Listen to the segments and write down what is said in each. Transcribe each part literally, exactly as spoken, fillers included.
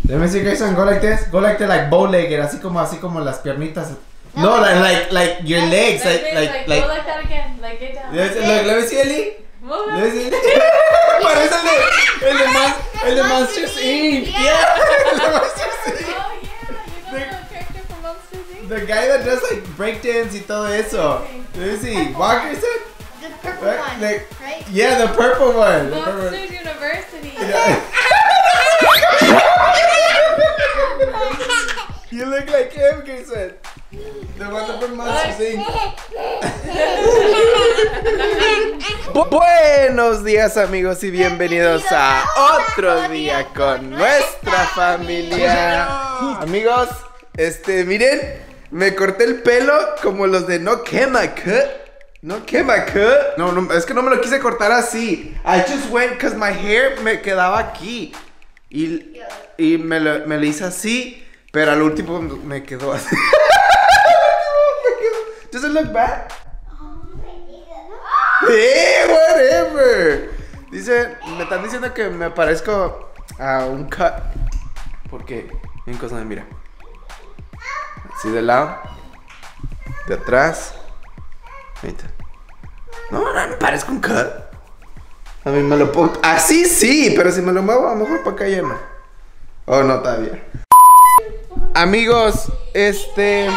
Let me see, Grayson, go like this. Go like that, like bow-legged, así como, así como las piernitas. No, like, like, like your legs, like, like, like. Go like that again, like get down. Let, look, let me see, Eli. Move Let me see. Parece el de, el de, Mon el de Monsters Incorporated. Yeah, el de Monsters Incorporated. Oh yeah, you know the character from Monsters Incorporated. The guy that does like breakdance y todo eso. Let me see. Walker said. The purple Right, one, like- right? Yeah, the purple one. The purple one. Monsters University. Yeah. You look like him, Grayson. The one from Monsters Incorporated. Bu- Buenos días, amigos, y bienvenidos a otro día con nuestra familia. Amigos, este, miren, me corté el pelo como los de No Quema Cut. No Quema Cut. No, no, es que no me lo quise cortar así. I just went because my hair me quedaba aquí. Y, y me, lo, me lo hice así, pero al último me quedó así. Does it look bad? Eh, whatever. Dice, me están diciendo que me parezco a un cut. Porque, bien cosa, mira. Así de lado, de atrás. Ahorita. No, no, me parezco un cut. A mí me lo pongo. Así sí, pero si me lo muevo, a lo mejor para acá ya no. Oh, no, todavía. Amigos, este.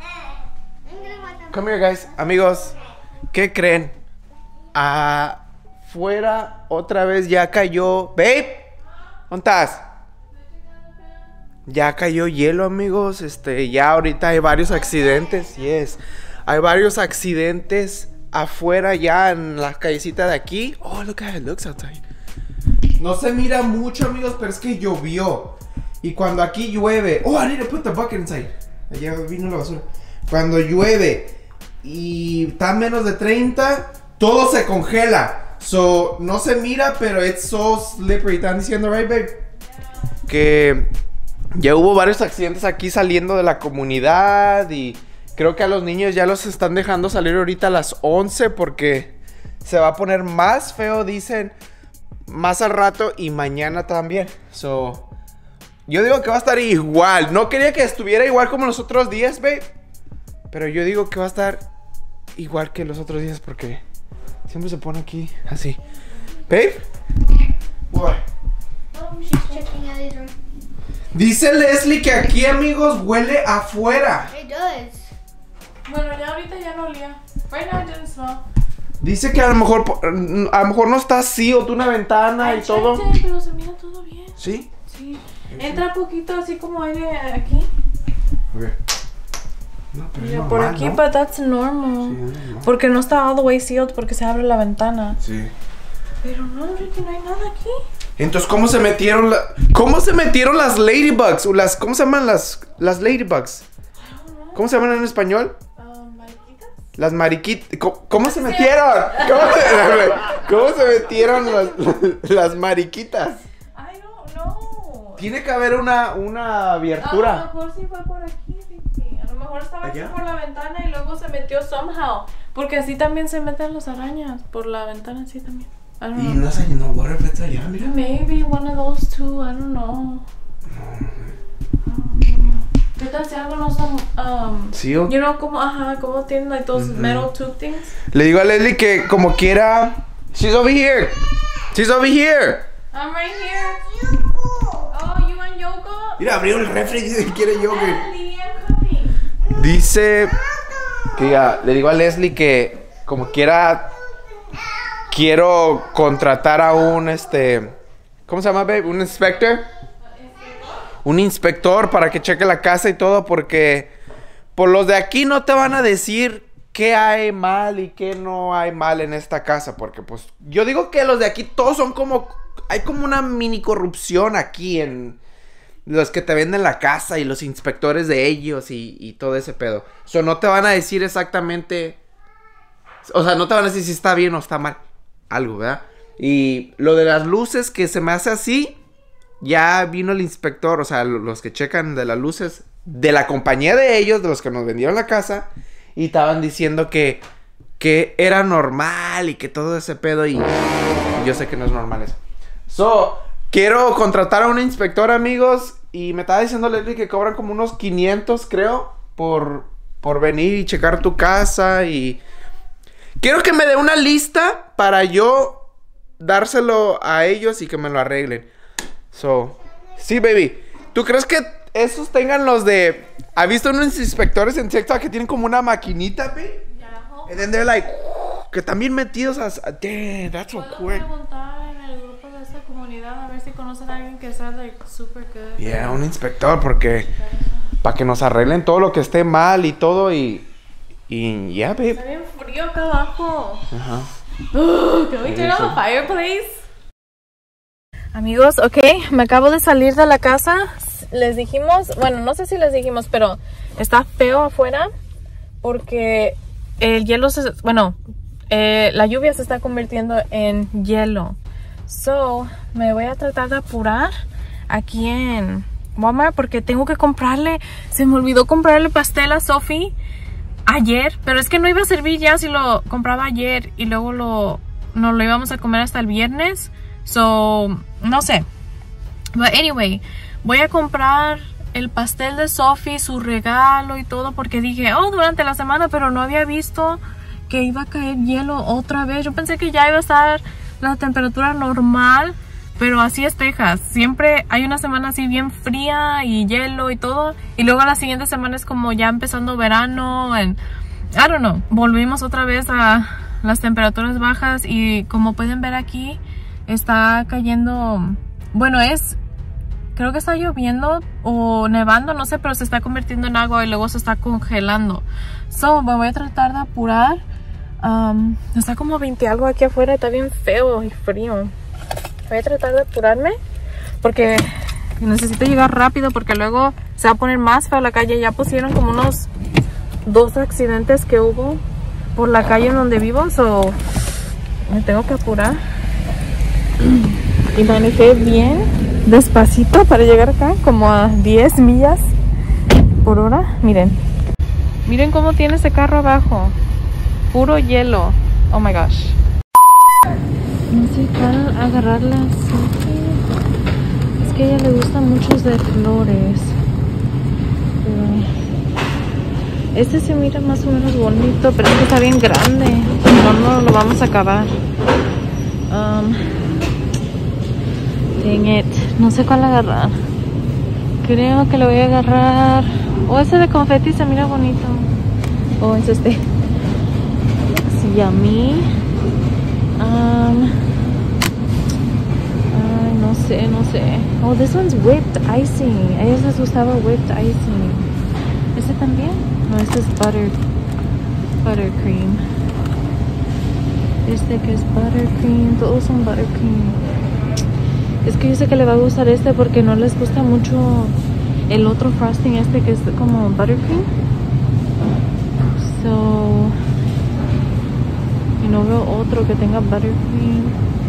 Come here, guys. Amigos, ¿qué creen? Afuera otra vez ya cayó. Babe, ¿dónde estás? Ya cayó hielo, amigos. Este, ya ahorita hay varios accidentes. Yes. Hay varios accidentes afuera ya en la callecita de aquí. Oh, look how it looks outside. No se mira mucho, amigos, pero es que llovió. Y cuando aquí llueve. Oh, I need to put the bucket inside. Allá vino la basura. Cuando llueve y está a menos de treinta, todo se congela. So, no se mira, pero it's so slippery. ¿Están diciendo, right, babe? Que ya hubo varios accidentes aquí saliendo de la comunidad. Y creo que a los niños ya los están dejando salir ahorita a las once porque se va a poner más feo, dicen, más al rato y mañana también. So, yo digo que va a estar igual. No quería que estuviera igual como los otros días, babe, pero yo digo que va a estar igual que los otros días porque siempre se pone aquí así. Babe, what? Oh, she's checking out his room. Dice Leslie que aquí, amigos, huele afuera. It does. Bueno, ya ahorita ya no olía. Right now it didn't smell. Dice que a lo mejor a lo mejor no está así o tú una ventana I y todo. checked it, pero se mira todo bien. ¿Sí? Sí. Entra poquito así como aire aquí. Okay. No, pero Mira, es por normal, aquí, ¿no? but that's normal. Sí, es normal. Porque no está all the way sealed porque se abre la ventana. Sí. Pero no, Ricky, no hay nada aquí. Entonces, ¿cómo se metieron la... ¿Cómo se metieron las ladybugs? O las... ¿Cómo se llaman las las ladybugs? ¿Cómo se llaman en español? Um, ¿mariquitas? Las mariquitas. ¿Cómo, cómo se metieron? ¿Cómo se, ¿Cómo se metieron las, las mariquitas? Ay, no, no. Tiene que haber una, una A abertura. lo mejor sí fue por aquí, Ricky. A lo mejor estaba aquí ¿Allá? por la ventana y luego se metió somehow. Porque así también se meten las arañas. Por la ventana así también. I don't Y know. no se llenó waterflies allá, mira. Maybe one of those two, I don't know. ¿Qué tal si algo no está, um, Sí, o- you know, como, ajá, como tienen like those metal tube things? Le digo a Leslie que como quiera... She's over here. She's over here. I'm right here. Oh, you want yoga? Mira, abrió el refri y dice que quiere yogurt. Ellie, I'm coming. Dice que ya, le digo a Leslie que como quiera quiero contratar a un este ¿cómo se llama, babe? Un inspector. Un inspector para que cheque la casa y todo porque por los de aquí no te van a decir qué hay mal y qué no hay mal en esta casa porque pues yo digo que los de aquí todos son como hay como una mini corrupción aquí en los que te venden la casa y los inspectores de ellos y, y todo ese pedo. O sea, no te van a decir exactamente... O sea, no te van a decir si está bien o está mal. Algo, ¿verdad? Y lo de las luces que se me hace así... Ya vino el inspector, o sea, los que checan de las luces... De la compañía de ellos, de los que nos vendieron la casa... Y estaban diciendo que... Que era normal y que todo ese pedo y... Yo sé que no es normal eso. So... Quiero contratar a un inspector, amigos, Y me estaba diciendo Leslie que cobran como unos quinientos, creo, por, por venir y checar tu casa. Y quiero que me dé una lista para yo dárselo a ellos y que me lo arreglen. So, sí, baby. ¿Tú crees que esos tengan los de... ¿Has visto unos inspectores en TikTok que tienen como una maquinita, baby? Yeah, And then they're like... Que están bien metidos a... Damn, that's so puedo quick. preguntar en el grupo de esta comunidad a ver si conocen a alguien que sea like super good. Yeah, un inspector, porque... Para que nos arreglen todo lo que esté mal y todo y... Y... Yeah, babe. Está bien frío acá abajo. Ajá. Uh, can we turn on the fireplace? Amigos, ok, me acabo de salir de la casa. Les dijimos, bueno, no sé si les dijimos, pero está feo afuera porque el hielo se, bueno, eh, la lluvia se está convirtiendo en hielo. So, me voy a tratar de apurar aquí en Walmart porque tengo que comprarle, se me olvidó comprarle pastel a Sophie ayer, pero es que no iba a servir ya si lo compraba ayer y luego lo, no lo íbamos a comer hasta el viernes. So, no sé. But anyway, voy a comprar el pastel de Sophie, su regalo y todo, porque dije, oh, durante la semana, pero no había visto que iba a caer hielo otra vez. Yo pensé que ya iba a estar la temperatura normal, pero así es Texas. Siempre hay una semana así bien fría y hielo y todo, y luego la siguiente semana es como ya empezando verano, and I don't know, volvimos otra vez a las temperaturas bajas y como pueden ver aquí, está cayendo, bueno, es, creo que está lloviendo o nevando, no sé, pero se está convirtiendo en agua y luego se está congelando. So, me voy a tratar de apurar. Um, está como veinte algo aquí afuera, está bien feo y frío. Voy a tratar de apurarme porque necesito llegar rápido porque luego se va a poner más feo la calle. Ya pusieron como unos dos accidentes que hubo por la calle en donde vivo, so me tengo que apurar. Y manejé bien despacito para llegar acá, como a diez millas por hora. Miren, miren cómo tiene ese carro abajo, puro hielo. Oh my gosh. No sé cuál agarrarla así. Es que a ella le gustan muchos de flores, pero este se mira más o menos bonito, pero es que está bien grande. No, no lo vamos a acabar. Um, Dang it. No sé cuál agarrar. Creo que lo voy a agarrar. Oh, ese de confeti se mira bonito. Oh, es este. Sí, a mí. Um, ay, no sé, no sé. Oh, this one's whipped icing. A ellos les gustaba whipped icing. ¿Este también? No, este es butter. Buttercream. Este que es buttercream. Todos son buttercream. Es que yo sé que le va a gustar este porque no les gusta mucho el otro frosting este que es como buttercream. So, y no veo otro que tenga buttercream.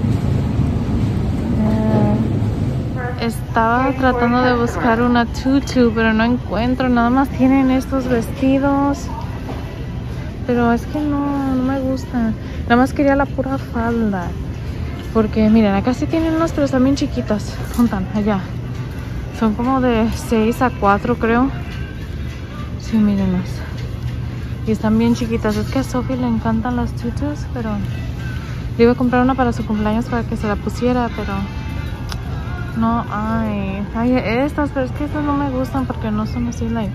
Uh, estaba tratando de buscar una tutu, pero no encuentro. Nada más tienen estos vestidos. Pero es que no, no me gusta. Nada más quería la pura falda. Porque miren, acá sí tienen unos, pero también chiquitas. Juntan allá. Son como de seis a cuatro, creo. Sí, mírenlas. Y están bien chiquitas. Es que a Sophie le encantan las tutus, pero le iba a comprar una para su cumpleaños para que se la pusiera, pero no hay. Hay estas, pero es que estas no me gustan porque no son así, like.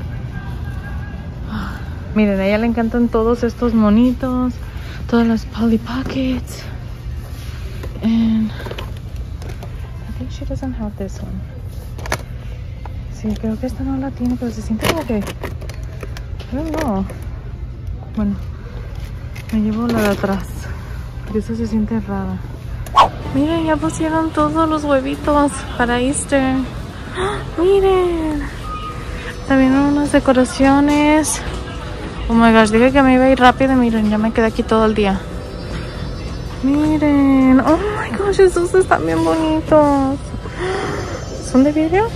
Miren, a ella le encantan todos estos monitos, todas las Polly Pockets. And I think she doesn't have this one. Sí, creo que esta no la tiene, pero se siente como que, I don't know. Bueno, me llevo la de atrás, porque esa se siente rara. Miren, ya pusieron todos los huevitos para Easter. ¡Ah! Miren, también unas decoraciones. Oh my gosh, dije que me iba a ir rápido. Miren, ya me quedé aquí todo el día. Miren, oh my gosh, estos están bien bonitos. ¿Son de vidrio?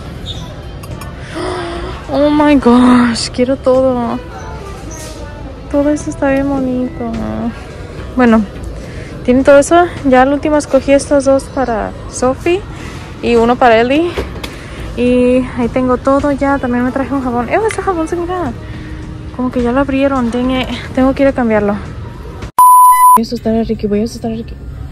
Oh my gosh, quiero todo. Todo eso está bien bonito. Bueno, tienen todo eso. Ya al último escogí estos dos para Sophie y uno para Ellie. Y ahí tengo todo ya. También me traje un jabón. ¡Eh, ese jabón se mira! Como que ya lo abrieron. Tengo, tengo que ir a cambiarlo. Voy a asustar a Ricky. Voy a asustar a Ricky.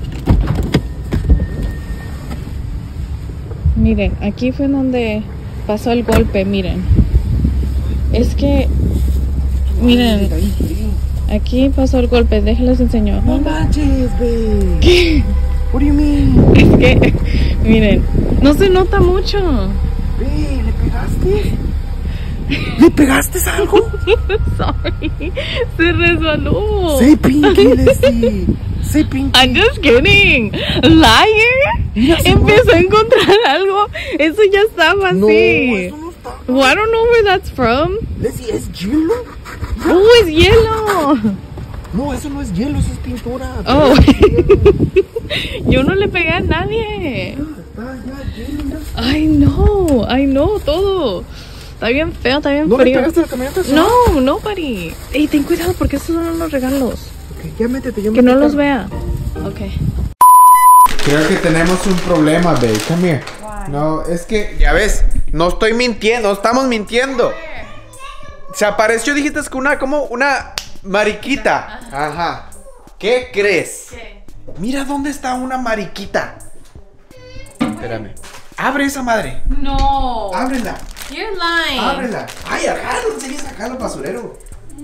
Miren, aquí fue donde pasó el golpe. Miren. Es que... Miren. Aquí pasó el golpe. Déjenles enseño. No manches, babe. ¿Qué? What do you mean? Es que... Miren. No se nota mucho. Babe, ¿le pegaste? ¿Le pegaste algo? Sorry. Se resbaló. Say pinky, Leslie. Say pinky. I'm just kidding. Liar. Mira, se Empezó a encontrar algo. Eso ya estaba No, así. eso no está. Well, I don't know where that's from. Leslie, ¿es hielo? Oh, es hielo. No, eso no es hielo, eso es pintura. Oh. Yo no le pegué a nadie. Está ya hielo. Ay, no. Ay, no, todo. Está bien feo, está bien ¿No le frío. pegaste a la camioneta? No, nobody. Ey, ten cuidado porque estos son los regalos. Ok, ya métete, ya Que no métete. los vea. Ok. Creo que tenemos un problema, babe. Come here. No, es que, ya ves, no estoy mintiendo, estamos mintiendo. Se apareció, dijiste que una, como una mariquita. Ajá. ¿Qué crees? ¿Qué? Mira dónde está una mariquita. Espérame. Abre esa madre. No. Ábrela. You're lying. Ábrela. Ay, acá, no enseñes acá al basurero.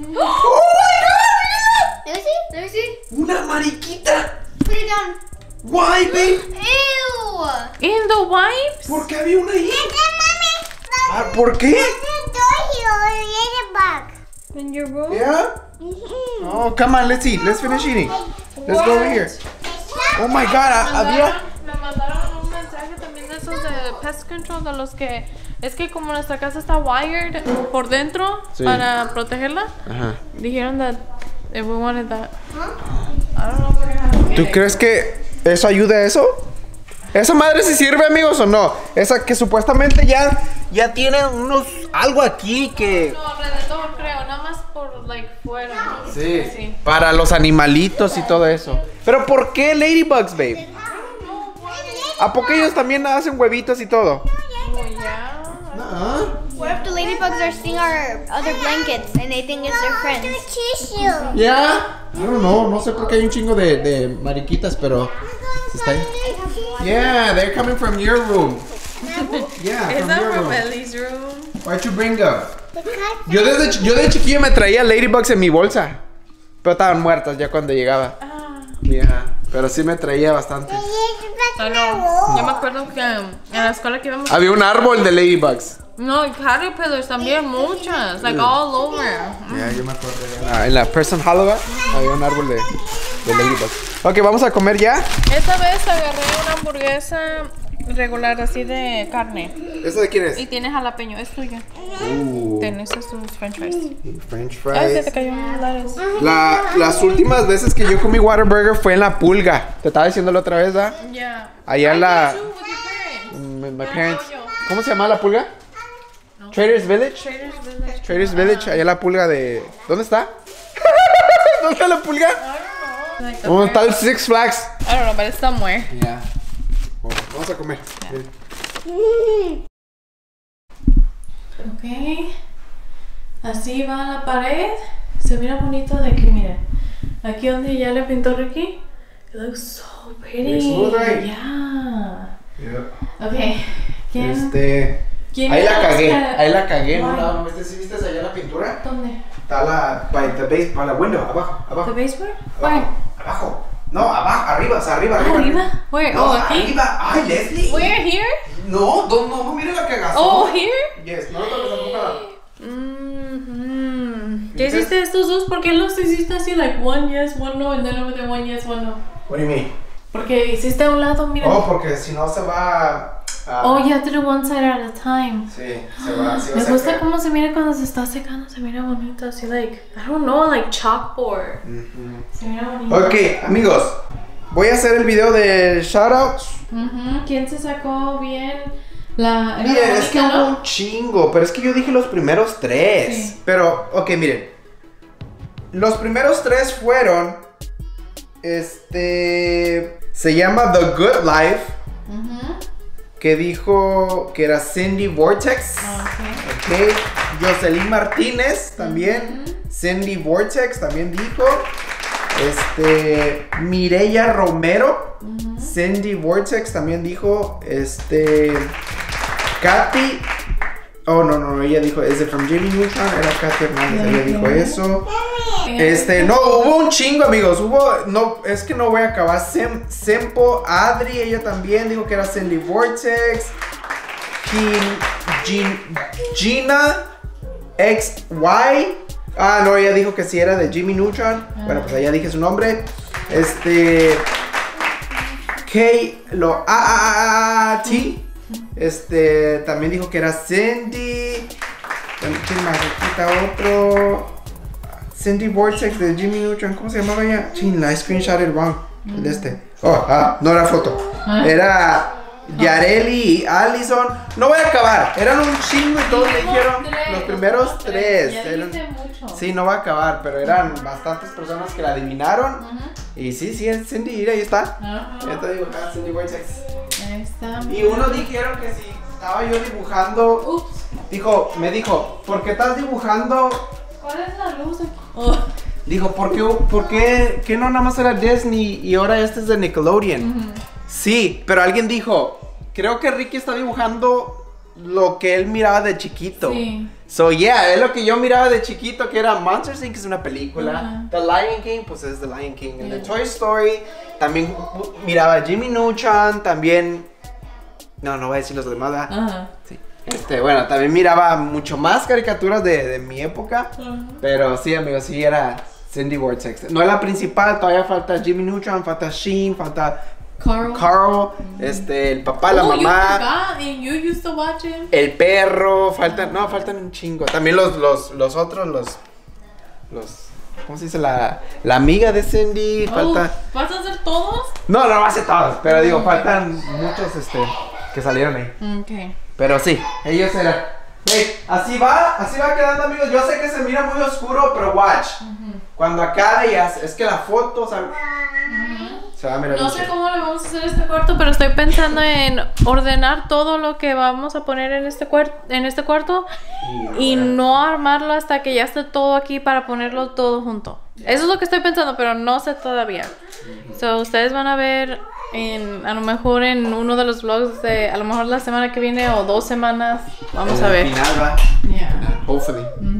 Let me see. Let me see. Una mariquita. Put it down. Why, babe? Ew. In the wipes? ¿Por qué había una ahí? Ah, ¿por qué? In your room? Yeah? Oh, come on, let's eat. Let's finish eating. Let's go over here. Oh my god, ah, había. Me mandaron un mensaje también de esos de pest control, de los que es que como nuestra casa está wired por dentro Sí. para protegerla, Ajá. dijeron that if we wanted that. I don't know if we're gonna have ¿Tú crees que eso ayuda a eso? ¿Esa madre sí sirve, amigos, o no? Esa que supuestamente ya, ya tiene unos algo aquí que... No, alrededor creo, nada más por like fuera. Sí. Sí. Para los animalitos y todo eso. Pero ¿por qué ladybugs, babe? ¿A poco ellos también hacen huevitos y todo? Oh, yeah. Ah. What if the ladybugs are seeing our other blankets and they think it's their friends? Tissue. Yeah. I don't know, no sé por qué hay un chingo de, de mariquitas, pero... ¿Está ahí? Yeah, they're coming from your room. Yeah, Is from that your from room. Ellie's room? Why'd you bring them? Yo desde, ch- yo de chiquillo me traía ladybugs en mi bolsa. Pero estaban muertas ya cuando llegaba. Ah. Yeah, pero sí me traía bastante. Ah, no. Yo me acuerdo que en la escuela que íbamos. Había un árbol de ladybugs. No, y caterpillars también, muchas. Like all over. Yeah, yo me acuerdo. En la, en la Person Hollow había un árbol de, de ladybugs. Ok, vamos a comer ya. Esta vez agarré una hamburguesa regular así de carne. ¿Esa de quién es? Y tiene jalapeño, es tuya. Uh, Ten, estos son tus french fries. French Ay, se te fries. cayó un lares. La, las últimas veces que yo comí Whataburger fue en la Pulga. Te estaba diciéndolo otra vez, ¿verdad? Yeah. Allá en I la... did too, with your parents. Mm, My Ya parents. no, yo. ¿Cómo se llama la pulga? No. Traders Village. Traders Village. Traders Village, allá la pulga de... ¿Dónde está? ¿Dónde está la pulga? I don't know. Like the ¿Dónde está el parents- Six Flags? I don't know, but it's somewhere. Ya. Vamos a comer. Ok. Así va la pared. Se mira bonito de aquí, miren. Aquí donde ya le pintó Ricky. It looks so pretty. Looks smooth, right? Yeah. Yeah. Ok. ¿Quién? Este... ¿Quién Ahí la era cagué, Oscar? ahí la cagué. ¿No, Why? la- ¿no viste, si viste allá la pintura? ¿Dónde? Está la... By the base, para la window, abajo, ¿The abajo. basement? Where? Abajo, abajo. No, abajo, arriba, o sea, arriba, arriba. ¿Arriba? Where? No, Oh, aquí. arriba. Ay, Leslie. Where? Here? No, no, no, no, mira la cagazón. Oh, here? Yes, no, no, no, no. Mm-hmm. ¿Qué hiciste estos dos? ¿Por qué los hiciste así? Like one yes, one no, and then over there one yes, one no. What do you mean? Porque hiciste a un lado, mira. Oh, porque si no se va a... Oh, you have to do one side at a time. Sí, se va, se va Me a gusta secar. cómo se mira cuando se está secando, se mira bonito, así like, I don't know, like chalkboard. Ujú. Se mira bonito. Ok, amigos, voy a hacer el video de shoutouts. Ujú. ¿Quién se sacó bien la... era Miren, la es que bonita, hubo ¿no? un chingo, pero es que yo dije los primeros tres. Sí. Pero, ok, miren. Los primeros tres fueron... Este... Se llama The Good Life. Ujú. que dijo que era Cindy Vortex. Okay. Ok. Jocelyn Martínez también. Uh-huh. Cindy Vortex también dijo. Este. Mireya Romero. Uh-huh. Cindy Vortex también dijo. Este. Katy. Oh, no, no, ella dijo, ¿es de from Jimmy Neutron? Era Katy Hernández, ella dijo eso. Este, no, hubo un chingo, amigos. Hubo, no, es que no voy a acabar. Sem, Sempo, Adri, ella también dijo que era Cindy Vortex. Gin, Gin, Gina, X Y. Ah, no, ella dijo que sí era de Jimmy Neutron. Ah. Bueno, pues allá dije su nombre. Este. K, lo, A, A, A, T. Este, también dijo que era Cindy. ¿Quién más? Aquí está otro. Cindy Vortex de Jimmy Neutron. ¿Cómo se llamaba ella? Chin, la screenshot el wrong. El de este. Oh, ah, no era foto. Era Yareli y Allison. No voy a acabar. Eran un chingo y todos me dijeron. Los primeros tres. Eran, sí, no va a acabar. Pero eran bastantes personas que la adivinaron. Y sí, sí, es Cindy. Mira, ahí está. Ya te digo, ah, Cindy Vortex. Ahí está. Y uno dijeron que si estaba yo dibujando. Ups. Dijo, me dijo, ¿por qué estás dibujando? ¿Cuál es la luz aquí? Oh. Dijo, ¿por qué, por qué, qué no nada más era Disney y ahora este es de Nickelodeon? Uh-huh. Sí, pero alguien dijo, creo que Ricky está dibujando lo que él miraba de chiquito. Sí. So yeah, es lo que yo miraba de chiquito, que era Monsters incorporated, que es una película. Uh-huh. The Lion King, pues es The Lion King. Yeah. And The Toy Story, también miraba Jimmy Neutron, también... No, no voy a decir los demás, ¿verdad? Uh-huh. Sí. Este, bueno, también miraba mucho más caricaturas de, de mi época. Uh-huh. Pero sí, amigos, sí era Cindy Vortex. No es la principal, todavía falta Jimmy Neutron, falta Sheen, falta... Carl, Carl mm-hmm. este, el papá, oh, la mamá, you and you used to watch him. El perro, faltan, no, faltan un chingo. También los, los, los otros, los, los, ¿cómo se dice? La, la amiga de Cindy, oh, falta. ¿Vas a hacer todos? No, no, no hace todos, pero digo, okay. Faltan muchos, este, que salieron ahí. Okay. Pero sí, ellos eran. Hey, así va, así va quedando, amigos. Yo sé que se mira muy oscuro, pero watch. Uh-huh. Cuando acabe ya, es que la foto, ¿sabes? Uh-huh. No sé cómo le vamos a hacer este cuarto, pero estoy pensando en ordenar todo lo que vamos a poner en este, cuart en este cuarto y no armarlo hasta que ya esté todo aquí para ponerlo todo junto. Eso es lo que estoy pensando, pero no sé todavía. So, ustedes van a ver en, a lo mejor en uno de los vlogs de a lo mejor la semana que viene o dos semanas. Vamos a ver. Final, va. Yeah. Hopefully.